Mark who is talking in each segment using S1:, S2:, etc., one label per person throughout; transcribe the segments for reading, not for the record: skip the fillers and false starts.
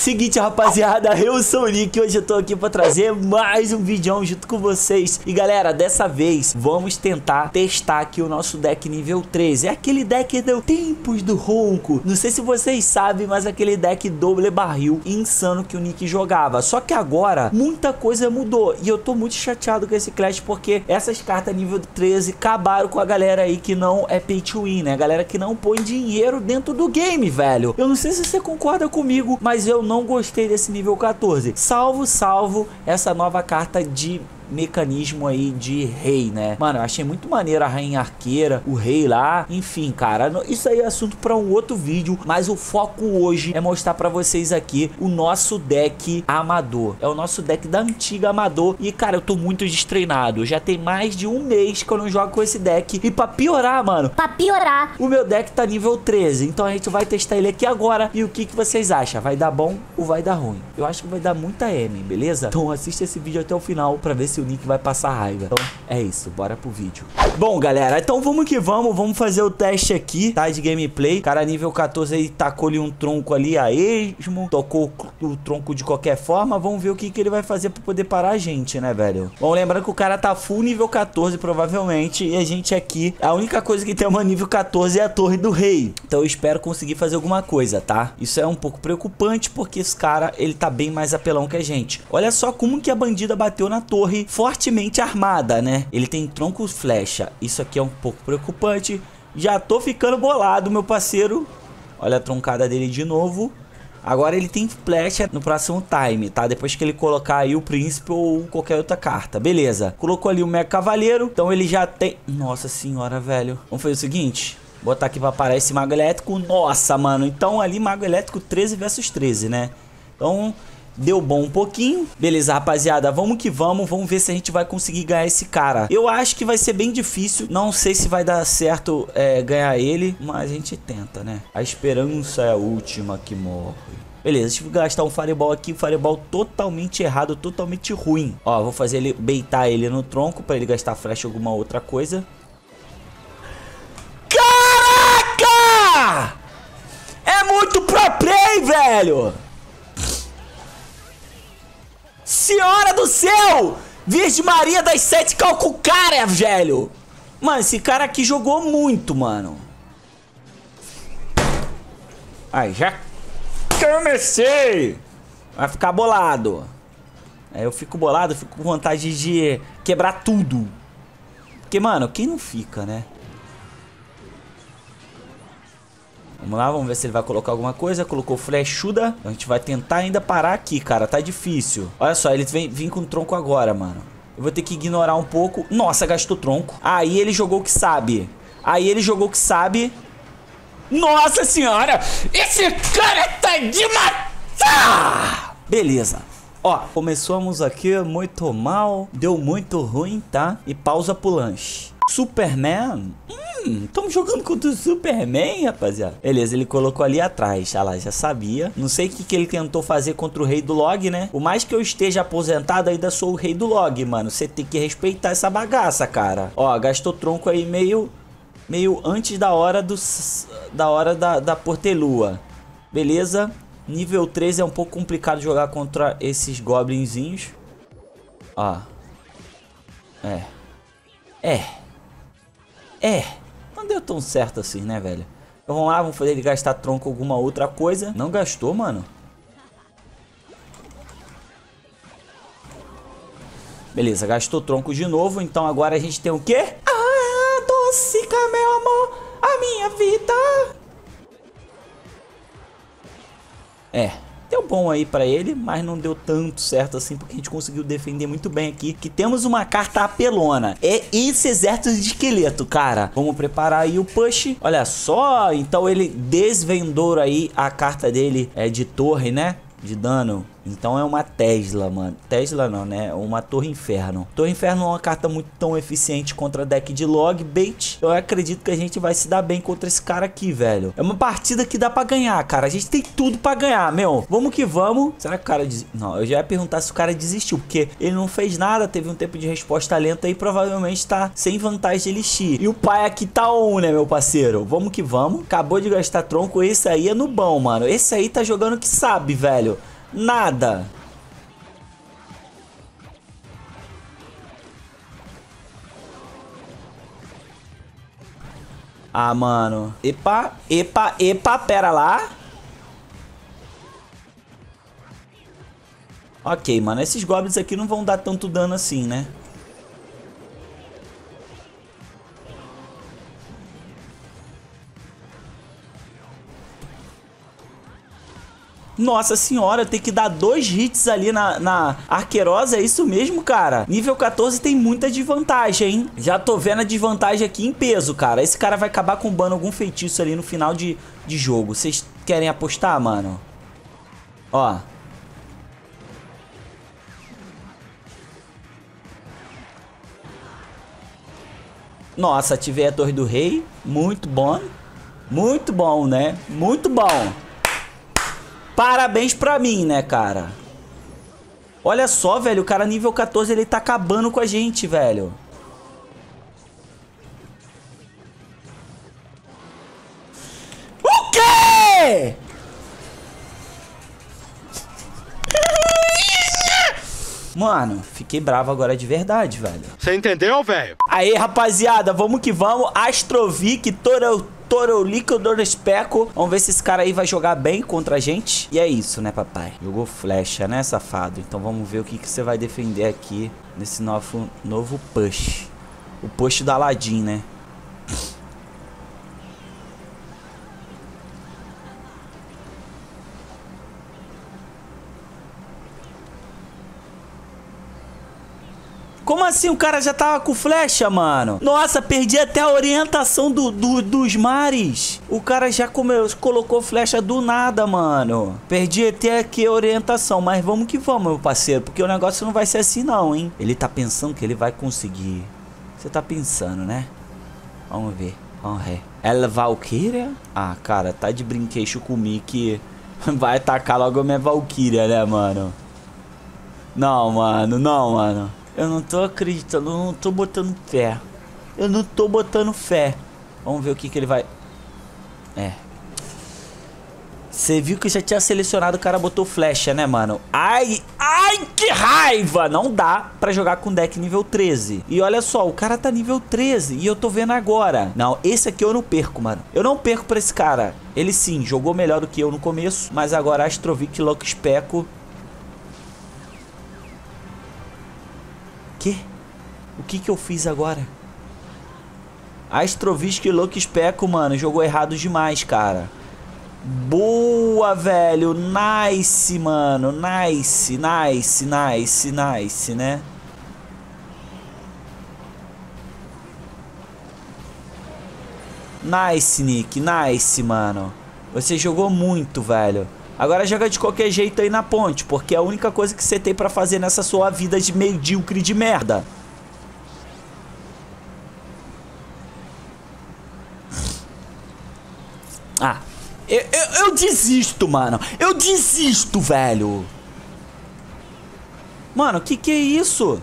S1: Seguinte, rapaziada, eu sou o Nick. Hoje eu tô aqui pra trazer mais um vídeo junto com vocês. E galera, dessa vez vamos tentar testar aqui o nosso deck nível 13. É aquele deck do Tempos do Ronco. Não sei se vocês sabem, mas aquele deck doble barril insano que o Nick jogava. Só que agora muita coisa mudou e eu tô muito chateado com esse Clash, porque essas cartas nível 13 acabaram com a galera aí que não é pay to win, né? A galera que não põe dinheiro dentro do game, velho. Eu não sei se você concorda comigo, mas eu não gostei desse nível 14. Salvo essa nova carta de mecanismo aí de rei, né? Mano, eu achei muito maneiro a rainha arqueira, o rei lá, enfim, cara, isso aí é assunto pra um outro vídeo, mas o foco hoje é mostrar pra vocês aqui o nosso deck amador. É o nosso deck da antiga amador e, cara, eu tô muito destreinado. Já tem mais de um mês que eu não jogo com esse deck e pra piorar, mano, o meu deck tá nível 13, então a gente vai testar ele aqui agora. E o que vocês acham? Vai dar bom ou vai dar ruim? Eu acho que vai dar muita M, beleza? Então assista esse vídeo até o final pra ver se o Nick vai passar raiva. Então é isso, bora pro vídeo. Bom, galera, então vamos que vamos fazer o teste aqui, tá, de gameplay. Cara, nível 14 aí, tacou-lhe um tronco ali a esmo, tocou o tronco de qualquer forma. Vamos ver o que ele vai fazer pra poder parar a gente, né, velho? Bom, lembrando que o cara tá full nível 14 provavelmente, e a gente aqui, a única coisa que tem uma nível 14 é a torre do rei. Então eu espero conseguir fazer alguma coisa, tá? Isso é um pouco preocupante, porque esse cara, ele tá bem mais apelão que a gente. Olha só como que a bandida bateu na torre fortemente armada, né? Ele tem tronco flecha. Isso aqui é um pouco preocupante. Já tô ficando bolado, meu parceiro. Olha a troncada dele de novo. Agora ele tem flecha no próximo time, tá? Depois que ele colocar aí o príncipe ou qualquer outra carta. Beleza. Colocou ali o mega cavaleiro. Então ele já tem... Nossa senhora, velho. Vamos fazer o seguinte. Botar aqui pra parar esse mago elétrico. Nossa, mano. Então ali mago elétrico 13 versus 13, né? Então... deu bom um pouquinho. Beleza, rapaziada, vamos que vamos. Vamos ver se a gente vai conseguir ganhar esse cara. Eu acho que vai ser bem difícil. Não sei se vai dar certo ganhar ele, mas a gente tenta, né? A esperança é a última que morre. Beleza, deixa eu gastar um fireball aqui. Um fireball totalmente errado, totalmente ruim. Ó, vou fazer ele, baitar ele no tronco pra ele gastar flecha ou alguma outra coisa. Caraca! É muito pro play, velho! Senhora do céu! Virgem Maria das Sete Calcucária, velho! Mano, esse cara aqui jogou muito, mano. Aí, já comecei! Vai ficar bolado. Aí eu fico bolado, fico com vontade de quebrar tudo. Porque, mano, quem não fica, né? Vamos lá, vamos ver se ele vai colocar alguma coisa. Colocou flechuda. A gente vai tentar ainda parar aqui, cara. Tá difícil. Olha só, ele vem com tronco agora, mano. Eu vou ter que ignorar um pouco. Nossa, gastou tronco. Aí ele jogou o que sabe. Nossa senhora! Esse cara tá de matar! Beleza. Ó, começamos aqui muito mal. Deu muito ruim, tá? E pausa pro lanche. Superman? Estamos jogando contra o Superman, rapaziada. Beleza, ele colocou ali atrás. Ah lá, já sabia. Não sei o que ele tentou fazer contra o rei do log, né? Por mais que eu esteja aposentado, ainda sou o rei do log, mano. Você tem que respeitar essa bagaça, cara. Ó, gastou tronco aí meio antes da hora da portelua. Beleza. Nível 13 é um pouco complicado jogar contra esses goblinzinhos. Ó. Não deu tão certo assim, né, velho? Então vamos lá, vamos fazer ele gastar tronco alguma outra coisa. Não gastou, mano. Beleza, gastou tronco de novo. Então agora a gente tem o quê? Ah, adocica, meu amor, a minha vida. Deu bom aí pra ele, mas não deu tanto certo assim, porque a gente conseguiu defender muito bem aqui. Que temos uma carta apelona. É esse exército de esqueleto, cara. Vamos preparar aí o push. Olha só, então ele desvendou aí a carta dele de torre, né? De dano. Então é uma Tesla, mano. Tesla não, né? Uma Torre Inferno. Torre Inferno não é uma carta muito tão eficiente contra deck de log bait. Eu acredito que a gente vai se dar bem contra esse cara aqui, velho. É uma partida que dá pra ganhar, cara. A gente tem tudo pra ganhar, meu. Vamos que vamos. Será que o cara... Não, eu já ia perguntar se o cara desistiu, porque ele não fez nada. Teve um tempo de resposta lenta e provavelmente tá sem vantagem de elixir. E o pai aqui tá on, né, meu parceiro? Vamos que vamos. Acabou de gastar tronco. Esse aí é no bom, mano. Esse aí tá jogando que sabe, velho. Nada. Ah, mano. Epa, epa, epa, pera lá. Ok, mano. Esses goblins aqui não vão dar tanto dano assim, né? Nossa senhora, tem que dar 2 hits ali na arqueirosa, é isso mesmo, cara? Nível 14 tem muita desvantagem, hein? Já tô vendo a desvantagem aqui em peso, cara. Esse cara vai acabar combando algum feitiço ali no final de jogo. Vocês querem apostar, mano? Ó. Nossa, ativei a Torre do Rei. Muito bom. Muito bom, né? Muito bom. Parabéns pra mim, né, cara? Olha só, velho. O cara nível 14, ele tá acabando com a gente, velho. O quê? Mano, fiquei bravo agora de verdade, velho.
S2: Você entendeu, velho?
S1: Aí, rapaziada, vamos que vamos. Astrovic, Torolico, vamos ver se esse cara aí vai jogar bem contra a gente. E é isso, né, papai? Jogou flecha, né, safado? Então vamos ver o que você vai defender aqui nesse novo push. O push da Aladdin, né? Como assim o cara já tava com flecha, mano? Nossa, perdi até a orientação dos mares. O cara já colocou flecha do nada, mano. Perdi até aqui a orientação, mas vamos que vamos, meu parceiro. Porque o negócio não vai ser assim não, hein? Ele tá pensando que ele vai conseguir. Você tá pensando, né? Vamos ver. Vamos ver. Ela Valkyria? Ah, cara, tá de brinquedo comigo que vai atacar logo a minha Valkyria, né, mano? Não, mano, não, mano. Eu não tô acreditando, eu não tô botando fé. Eu não tô botando fé. Vamos ver o que ele vai... É. Você viu que eu já tinha selecionado, o cara botou flecha, né, mano? Ai, ai, que raiva! Não dá pra jogar com deck nível 13. E olha só, o cara tá nível 13 e eu tô vendo agora. Não, esse aqui eu não perco, mano. Eu não perco pra esse cara. Ele sim, jogou melhor do que eu no começo, mas agora Astrovic, Louco Especo... O que eu fiz agora? Astrovic e Louco Especo, mano, jogou errado demais, cara. Boa, velho. Nice, mano. Nice, nice, nice, nice, né? Nice, Nick. Nice, mano. Você jogou muito, velho. Agora joga de qualquer jeito aí na ponte, porque é a única coisa que você tem pra fazer nessa sua vida de medíocre de merda. Ah, eu desisto, mano. Eu desisto, velho. Mano, que é isso?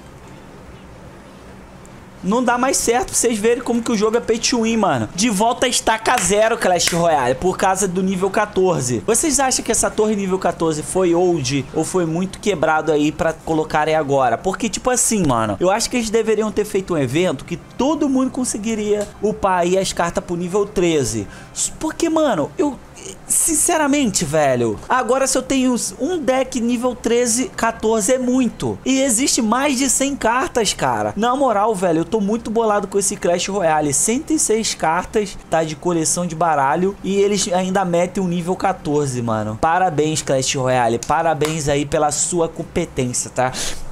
S1: Não dá mais certo pra vocês verem como que o jogo é pay to win, mano. De volta a estaca 0 Clash Royale, por causa do nível 14. Vocês acham que essa torre nível 14 foi old ou foi muito quebrado aí pra colocarem agora? Porque, tipo assim, mano, eu acho que eles deveriam ter feito um evento que todo mundo conseguiria upar aí as cartas pro nível 13. Porque, mano, sinceramente, velho, agora se eu tenho um deck nível 13, 14 é muito. E existe mais de 100 cartas, cara. Na moral, velho, eu tô muito bolado com esse Clash Royale. 106 cartas, tá, de coleção de baralho. E eles ainda metem um nível 14, mano. Parabéns, Clash Royale. Parabéns aí pela sua competência, tá?